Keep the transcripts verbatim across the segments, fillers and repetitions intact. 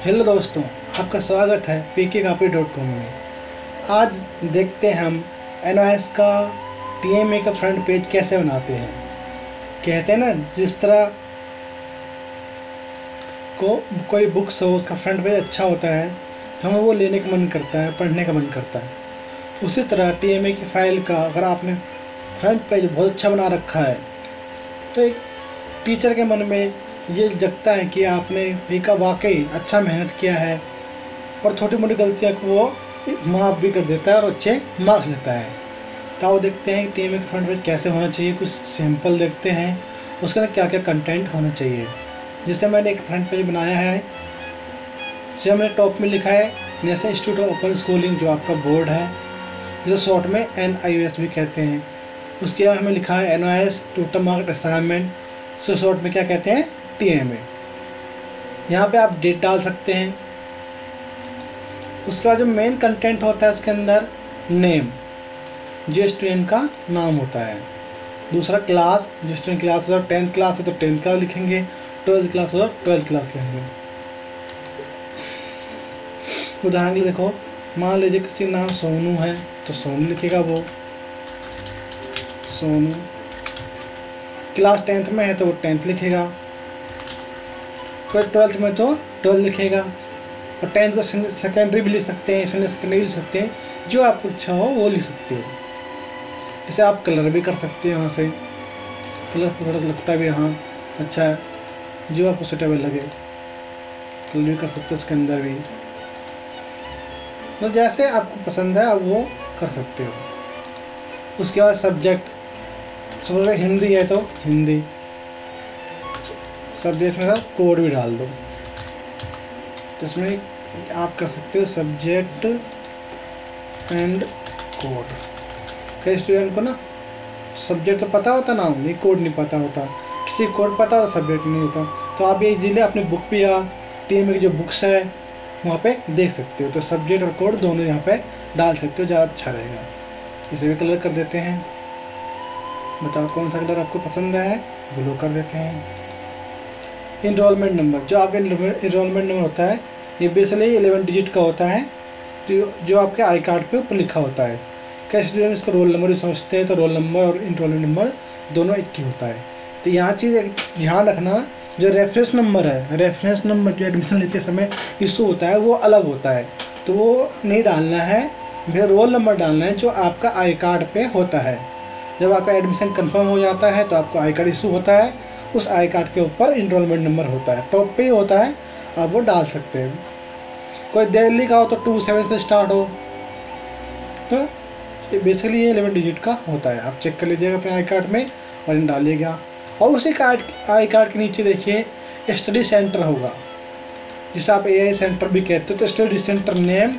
Hello दोस्तों, आपका स्वागत है पी के कापी डॉट कॉम में। आज देखते हैं हम एन ओ एस का टी एम ए का फ्रंट पेज कैसे बनाते हैं। कहते हैं ना, जिस तरह को कोई बुक्स हो उसका फ्रंट पेज अच्छा होता है तो हमें वो लेने का मन करता है, पढ़ने का मन करता है। उसी तरह टी एम ए की फ़ाइल का अगर आपने फ्रंट पेज बहुत अच्छा बना रखा है तो एक टीचर के मन में ये जगता है कि आपने एक वाकई अच्छा मेहनत किया है, और छोटी मोटी गलतियाँ को वो माफ़ भी कर देता है और अच्छे मार्क्स देता है। तो आओ देखते हैं टी एम ए का फ्रंट पेज कैसे होना चाहिए। कुछ सैंपल देखते हैं उसके अंदर क्या क्या कंटेंट होना चाहिए। जिससे मैंने एक फ्रंट पेज बनाया है, जो मैंने टॉप में लिखा है national institute of open schooling, जो आपका बोर्ड है, जो शॉर्ट में एन आई ओ एस भी कहते हैं। उसके बाद हमें लिखा है N O S total mark assignment, so short में क्या कहते हैं, टी एम ए। यहाँ पे आप डेट डाल सकते हैं। उसके बाद जो मेन कंटेंट होता है उसके अंदर नेम, जो स्टूडेंट का नाम होता है। दूसरा क्लास, जो स्टूडेंट क्लास हो, टेंथ क्लास है तो टेंथ क्लास लिखेंगे, ट्वेल्थ क्लास हो ट्वेल्थ क्लास लिखेंगे। उदाहरण के लिए देखो, मान लीजिए किसी का नाम सोनू है तो सोनू लिखेगा वो, सोनू। क्लास टेंथ में है तो वो टेंथ लिखेगा, कोई ट्वेल्थ में तो ट्वेल्थ लिखेगा। और टेंथ को सेकेंडरी भी लिख सकते हैं, सीनियर सेकेंडरी भी लिख सकते हैं, जो आपको इच्छा हो वो लिख सकते हो। इसे आप कलर भी कर सकते हैं, यहाँ से कलर थोड़ा लगता भी हाँ अच्छा है, जो आपको सूटेबल लगे कलर भी कर सकते हो उसके अंदर भी। तो जैसे आपको पसंद है आप वो कर सकते हो। उसके बाद सब्जेक्ट, समझ लो हिंदी है तो हिंदी, सब्जेक्ट में कोड भी डाल दो। तो इसमें आप कर सकते हो सब्जेक्ट एंड कोड। कई स्टूडेंट को ना सब्जेक्ट तो पता होता ना, ये कोड नहीं पता होता, किसी कोड पता होता सब्जेक्ट नहीं होता। तो आप ये इजीली अपनी बुक पे या टी एम ए की जो बुक्स है वहाँ पे देख सकते हो। तो सब्जेक्ट और कोड दोनों यहाँ पे डाल सकते हो, ज़्यादा अच्छा रहेगा। इसे भी कलर कर देते हैं। बताओ कौन सा कलर आपको पसंद है, ब्लू कर देते हैं। इनरोलमेंट नंबर, जो आपका इनरोलमेंट नंबर होता है ये बेसिकली इलेवन डिजिट का होता है, जो जो आपके आई कार्ड पे ऊपर लिखा होता है। कई स्टूडेंट इसको रोल नंबर भी समझते हैं, तो रोल नंबर और इनरोलमेंट नंबर दोनों एक ही होता है। तो यहाँ चीज़ एक ध्यान रखना, जो रेफरेंस नंबर है, रेफरेंस नंबर जो एडमिशन लेते समय इशू होता है वो अलग होता है, तो वो नहीं डालना है। फिर रोल नंबर डालना है जो आपका आई कार्ड पे होता है। जब आपका एडमिशन कंफर्म हो जाता है तो आपको आई कार्ड इशू होता है, उस आई कार्ड के ऊपर इनरोलमेंट नंबर होता है, टॉप पे ही होता है, आप वो डाल सकते हैं। कोई दिल्ली का हो तो टू सेवन से स्टार्ट हो, तो बेसिकली ये इलेवन डिजिट का होता है। आप चेक कर लीजिएगा अपने आई कार्ड में और इन डालिएगा। और उसी कार्ड आई कार्ड के नीचे देखिए स्टडी सेंटर होगा, जिसे आप ए आई सेंटर भी कहते हो। तो study centre name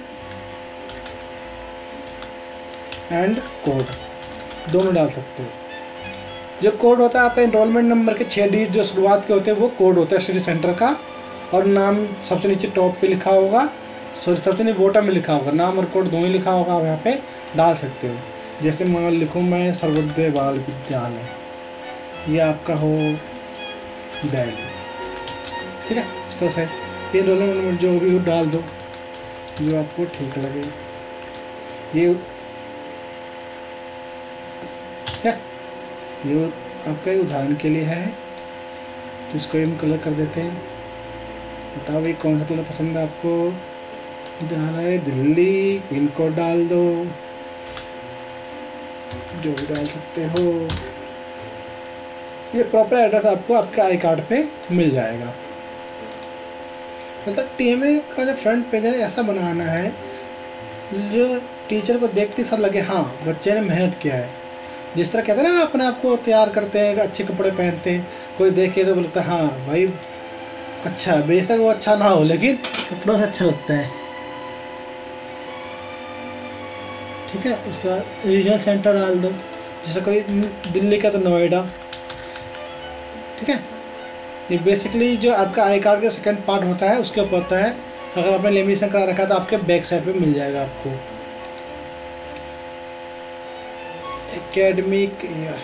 and code दोनों डाल सकते हो। जो कोड होता है आपका इनरोलमेंट नंबर के छः डिजिट जो शुरुआत के होते हैं वो कोड होता है स्टडी सेंटर का। और नाम सबसे नीचे टॉप पे लिखा होगा, सॉरी सबसे नीचे बॉटम में लिखा होगा, नाम और कोड दोनों ही लिखा होगा, आप यहाँ पे डाल सकते हो। जैसे मान लिखूँ मैं सर्वोदय बाल विद्यालय, ये आपका हो दिल्ली, ठीक है। इस तरह से इनरोलमेंट नंबर जो भी हो डाल दो, जो आपको ठीक लगे। ये क्या, ये आपका उदाहरण के लिए है, तो इसको हम कलर कर देते हैं। बताओ भाई कौन सा कलर पसंद है आपको। जहाँ है दिल्ली, पिन कोड डाल दो, जो भी डाल सकते हो। ये प्रॉपर एड्रेस आपको आपके आई कार्ड पे मिल जाएगा। मतलब टी एम ए का जो फ्रंट पेज है ऐसा बनाना है जो टीचर को देखते साथ लगे हाँ बच्चे ने मेहनत किया है। जिस तरह कहते हैं ना अपने आप को तैयार करते हैं, अच्छे कपड़े पहनते हैं, कोई देखे तो बोलता है हाँ भाई अच्छा, बेशक वो अच्छा ना हो लेकिन कपड़ों से अच्छा लगता है, ठीक है। उसके बाद रीजनल सेंटर डाल दो, जैसे कोई दिल्ली का तो नोएडा, ठीक है। ये बेसिकली जो आपका आई कार्ड का सेकंड पार्ट होता है उसके ऊपर होता है। अगर आपने लेमिनेशन करा रखा है तो आपके बैक साइड पे मिल जाएगा आपको। एकेडमिक ईयर,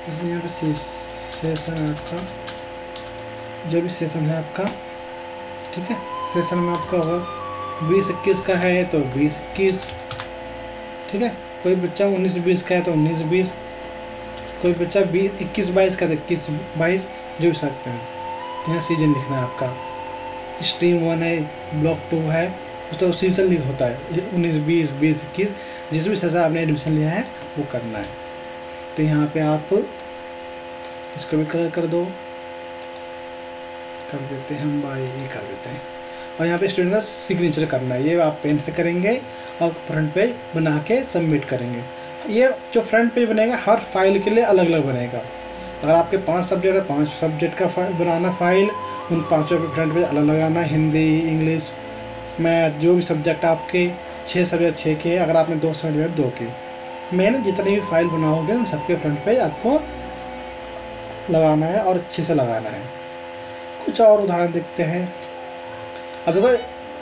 इसलिए यहाँ पे सेशन है आपका, जो भी सेशन है आपका, ठीक है। सेशन में आपका होगा बीस इक्कीस का है तो बीस इक्कीस, ठीक है। कोई बच्चा उन्नीस बीस का है तो उन्नीस बीस, कोई बच्चा बीस इक्कीस बाईस का तो इक्कीस बाईस, जो भी सकते हैं। यहाँ सीजन लिखना है आपका, स्ट्रीम वन है, ब्लॉक टू है, उस तो सीजन लिख होता है उन्नीस बीस बीस इक्कीस, जिस भी सेशन आपने एडमिशन लिया है वो करना है। तो यहाँ पे आप इसको भी कलर कर दो, कर देते हैं हम भाई, ये कर देते हैं। और यहाँ पे स्टूडेंट का सिग्नेचर करना है, ये आप पेन से करेंगे और फ्रंट पेज बना के सबमिट करेंगे। ये जो फ्रंट पेज बनेगा हर फाइल के लिए अलग अलग बनेगा। अगर आपके पांच सब्जेक्ट है, पांच सब्जेक्ट का बनाना फाइल, उन पांचों पे फ्रंट पेज अलग लगाना, हिंदी इंग्लिश मैथ जो भी सब्जेक्ट आपके छः सब्जेक्ट छः के, अगर आपने दो सब्जेक्ट दो के, मैंने जितनी भी फाइल बनाओगे उन सबके फ्रंट पेज आपको लगाना है और अच्छे से लगाना है। कुछ और उदाहरण देखते हैं। अब देखो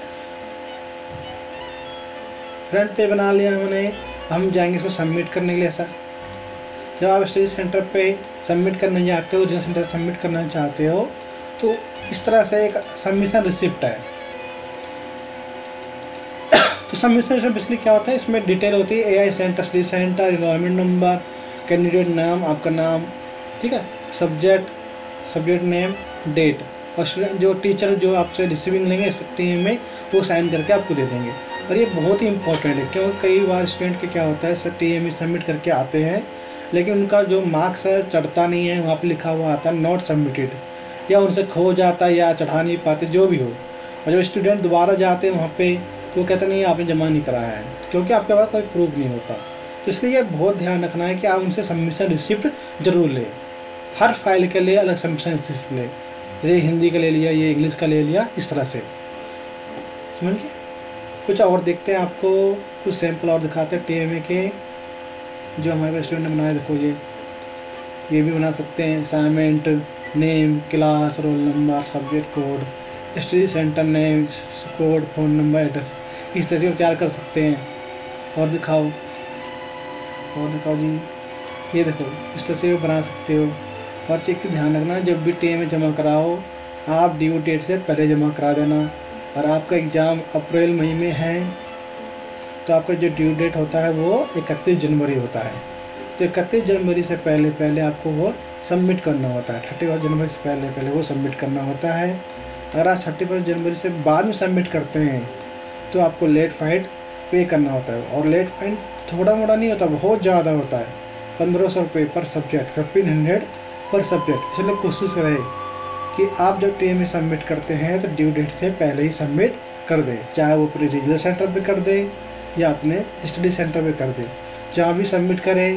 फ्रंट पे बना लिया हमने, हम जाएंगे इसको सबमिट करने के लिए। ऐसा जब आप स्टडी सेंटर पे सबमिट करने जाते हो, जिस सेंटर सबमिट करना चाहते हो, तो इस तरह से एक सबमिशन रिसिप्ट है। तो सबमिशन रिसिप्ट बेसिकली क्या होता है, इसमें डिटेल होती है, A I centre, study centre, environment number, candidate नाम, आपका नाम, ठीक है, सब्जेक्ट, सब्जेक्ट नेम, डेट, और स्टूडेंट जो टीचर जो आपसे रिसीविंग लेंगे इस टीम में वो साइन करके आपको दे देंगे। और ये बहुत ही इंपॉर्टेंट है, क्योंकि कई बार स्टूडेंट के क्या होता है sir T M E submit करके आते हैं, लेकिन उनका जो मार्क्स है चढ़ता नहीं है, वहाँ पे लिखा हुआ आता है नॉट सबमिटेड, या उनसे खो जाता है या चढ़ा नहीं पाते, जो भी हो। और जब स्टूडेंट दोबारा जाते हैं वहाँ पे तो वो कहते नहीं आपने जमा नहीं कराया है, क्योंकि आपके पास कोई प्रूफ नहीं होता। तो इसलिए बहुत ध्यान रखना है कि आप उनसे सबमिशन रिसिप्ट जरूर लें। हर फाइल के लिए अलग सबमिशन रिसिप्ट लें, जैसे हिंदी का ले लिया, ये इंग्लिश का ले लिया, इस तरह से, समझ गए। कुछ और देखते हैं, आपको कुछ सैंपल और दिखाते हैं टी एम ए के जो हमारे स्टूडेंट ने बनाए। देखो ये ये भी बना सकते हैं, assignment, name, class, roll number, subject code, study centre name, code, phone number, address, इस तरह से तैयार कर सकते हैं। और दिखाओ, और दिखाओ जी, ये देखो इस तरह से बना सकते हो। और चीज़ की ध्यान रखना, जब भी टी एम ए जमा कराओ आप ड्यू डेट से पहले जमा करा देना। और आपका एग्ज़ाम अप्रैल मई में है तो आपका जो ड्यू डेट होता है वो इकतीस जनवरी होता है। तो इकतीस जनवरी से पहले पहले आपको वो सबमिट करना होता है, थर्टी फर्स्ट जनवरी से पहले पहले वो सबमिट करना होता है। अगर आप थर्टी फर्स्ट जनवरी से बाद में सबमिट करते हैं तो आपको लेट फाइन पे करना होता है। और लेट फाइन थोड़ा मोड़ा नहीं होता, बहुत ज़्यादा होता है, पंद्रह सौ रुपये पर सब्जेक्ट, फिफ्टीन हंड्रेड पर सब्जेक्ट। इसलिए कोशिश करें कि आप जब टी एम ए सबमिट करते हैं तो ड्यू डेट से पहले ही सबमिट कर दें, चाहे वो अपने रीजनल सेंटर पे कर दें या अपने स्टडी सेंटर पे कर दें, जहाँ भी सबमिट करें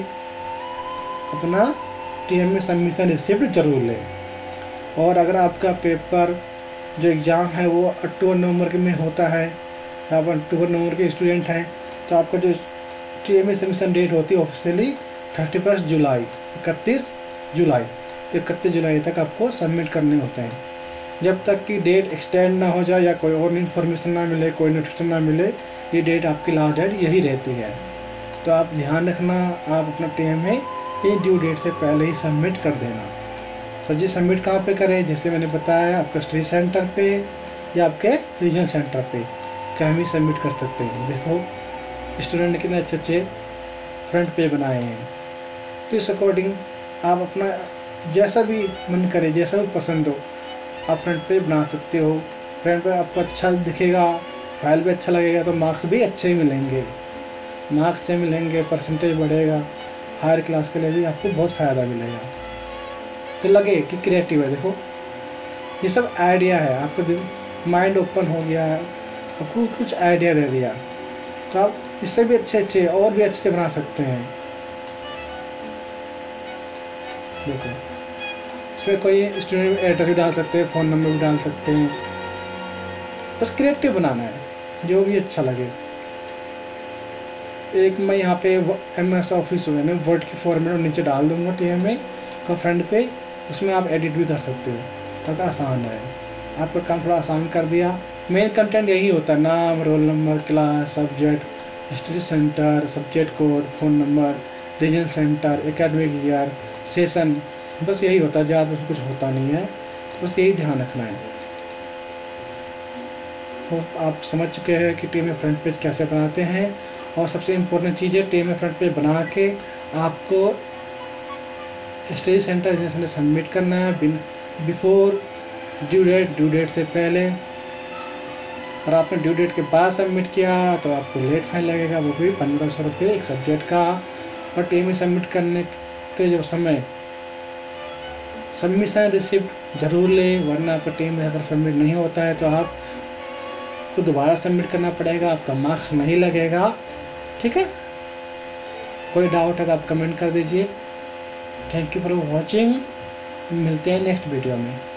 अपना T M A submission receipt जरूर लें। और अगर आपका पेपर जो एग्ज़ाम है वो अक्टूबर नवंबर के में होता है, आप अक्टूबर नवंबर के स्टूडेंट हैं, तो आपका जो T M A submission date होती है ऑफिशियली थर्टी फर्स्ट जुलाई, इकतीस जुलाई, तो इकतीस जुलाई तक आपको सबमिट करने होते हैं। जब तक कि डेट एक्सटेंड ना हो जाए या कोई और इन्फॉर्मेशन ना मिले, कोई नोटिफिकेशन ना मिले, ये डेट आपकी लास्ट डेट यही रहती है। तो आप ध्यान रखना, आप अपना टी एम ए ये ड्यू डेट से पहले ही सबमिट कर देना। सर जी सबमिट कहाँ पे करें, जैसे मैंने बताया आपका स्टडी सेंटर पे या आपके रीजनल सेंटर पे कहीं भी सबमिट कर सकते हैं। देखो स्टूडेंट ने कितने अच्छे अच्छे फ्रंट पे बनाए हैं। तो इस अकॉर्डिंग आप अपना जैसा भी मन करे, जैसा भी पसंद हो, आप फ्रंट पे बना सकते हो। फ्रंट पे आपको अच्छा दिखेगा, फाइल भी अच्छा लगेगा, तो मार्क्स भी अच्छे ही मिलेंगे, मार्क्स अच्छे मिलेंगे, परसेंटेज बढ़ेगा, हायर क्लास के लिए भी आपको बहुत फ़ायदा मिलेगा। तो लगे कि क्रिएटिव है। देखो ये सब आइडिया है, आपका माइंड ओपन हो गया, आपको कुछ आइडिया दे दिया, तो आप इससे भी अच्छे अच्छे और भी अच्छे बना सकते हैं। देखो इसमें कोई स्टूडेंट एड्रेस भी डाल सकते हैं, फ़ोन नंबर भी डाल सकते हैं, बस क्रिएटिव बनाना है, जो भी अच्छा लगे। एक मैं यहाँ पे एम एस ऑफिस हुए मैं वर्ड की फॉर्मेट नीचे डाल दूँगा टी एम ए का फ्रंट पे, उसमें आप एडिट भी कर सकते हो, तो आसान है, आपका काम थोड़ा आसान कर दिया। मेन कंटेंट यही होता है, नाम, roll number, class, subject, study centre, subject code, phone number, region centre, academic year, session, बस यही होता है, ज़्यादा कुछ होता नहीं है, बस यही ध्यान रखना है। तो आप समझ चुके हैं कि टीम में फ्रंट पेज कैसे बनाते हैं। और सबसे इम्पोर्टेंट चीज़ है, टीम में फ्रंट पेज बना के आपको स्टडी सेंटर एजेंसी ने सबमिट करना है before due date, due date से पहले। और आपने ड्यू डेट के बाद सबमिट किया तो आपको लेट फाइन लगेगा, वो भी पंद्रह सौ रुपये एक सब्जेक्ट का। और टीम में सबमिट करने के जो समय सबमिशन रिसिप्ट जरूर लें, वरना आपका टीम में अगर सबमिट नहीं होता है तो आपको दोबारा सबमिट करना पड़ेगा, आपका मार्क्स नहीं लगेगा। ठीक है, कोई डाउट है तो आप कमेंट कर दीजिए। थैंक यू फॉर वॉचिंग, मिलते हैं नेक्स्ट वीडियो में।